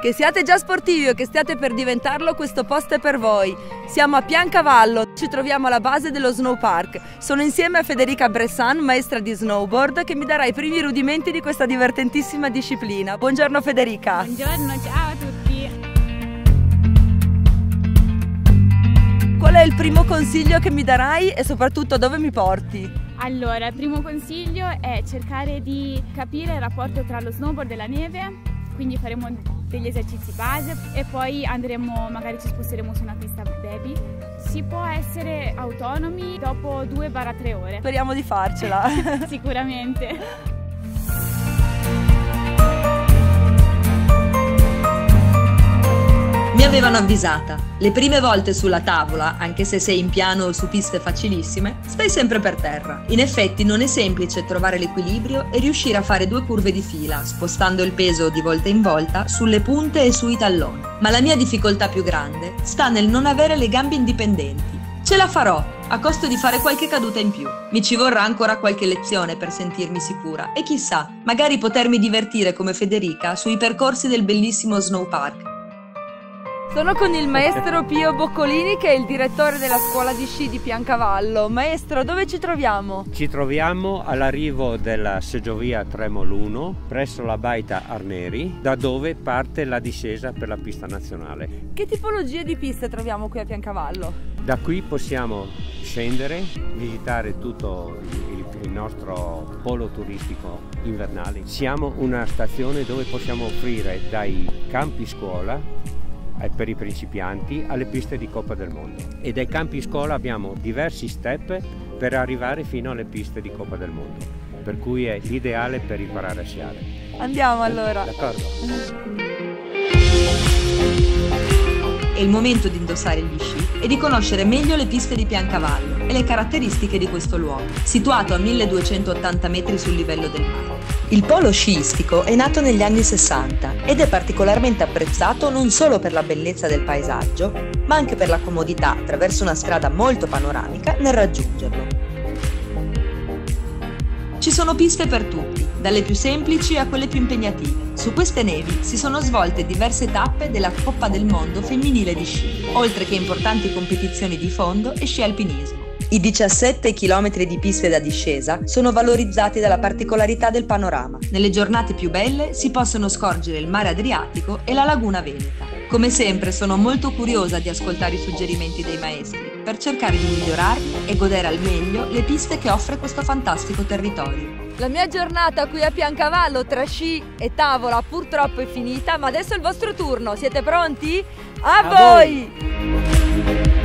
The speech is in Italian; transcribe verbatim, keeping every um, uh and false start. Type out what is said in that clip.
Che siate già sportivi o che stiate per diventarlo, questo posto è per voi. Siamo a Piancavallo, ci troviamo alla base dello Snow Park. Sono insieme a Federica Bressan, maestra di snowboard, che mi darà i primi rudimenti di questa divertentissima disciplina. Buongiorno Federica. Buongiorno, ciao a tutti. Qual è il primo consiglio che mi darai e soprattutto dove mi porti? Allora, il primo consiglio è cercare di capire il rapporto tra lo snowboard e la neve, quindi faremo degli esercizi base e poi andremo, magari ci sposteremo su una pista baby. Si può essere autonomi dopo due tre ore. Speriamo di farcela. Sicuramente. Mi avevano avvisata, le prime volte sulla tavola, anche se sei in piano o su piste facilissime, stai sempre per terra. In effetti non è semplice trovare l'equilibrio e riuscire a fare due curve di fila, spostando il peso di volta in volta sulle punte e sui talloni. Ma la mia difficoltà più grande sta nel non avere le gambe indipendenti. Ce la farò, a costo di fare qualche caduta in più. Mi ci vorrà ancora qualche lezione per sentirmi sicura e chissà, magari potermi divertire come Federica sui percorsi del bellissimo Snow Park. Sono con il maestro Pio Boccolini, che è il direttore della scuola di sci di Piancavallo. Maestro, dove ci troviamo? Ci troviamo all'arrivo della seggiovia Tremoluno presso la baita Arneri, da dove parte la discesa per la pista nazionale. Che tipologie di piste troviamo qui a Piancavallo? Da qui possiamo scendere, visitare tutto il, il nostro polo turistico invernale. Siamo una stazione dove possiamo offrire dai campi scuola per i principianti alle piste di Coppa del Mondo, e dai campi scuola abbiamo diversi step per arrivare fino alle piste di Coppa del Mondo, per cui è l'ideale per imparare a sciare. Andiamo allora. D'accordo. È il momento di indossare gli sci e di conoscere meglio le piste di Piancavallo e le caratteristiche di questo luogo, situato a milleduecentottanta metri sul livello del mare. Il polo sciistico è nato negli anni sessanta ed è particolarmente apprezzato non solo per la bellezza del paesaggio, ma anche per la comodità, attraverso una strada molto panoramica, nel raggiungerlo. Ci sono piste per tutti, dalle più semplici a quelle più impegnative. Su queste nevi si sono svolte diverse tappe della Coppa del Mondo femminile di sci, oltre che importanti competizioni di fondo e sci alpinismo. I diciassette chilometri di piste da discesa sono valorizzati dalla particolarità del panorama. Nelle giornate più belle si possono scorgere il mare Adriatico e la laguna Veneta. Come sempre sono molto curiosa di ascoltare i suggerimenti dei maestri per cercare di migliorarli e godere al meglio le piste che offre questo fantastico territorio. La mia giornata qui a Piancavallo tra sci e tavola purtroppo è finita, ma adesso è il vostro turno. Siete pronti? A, a voi! voi!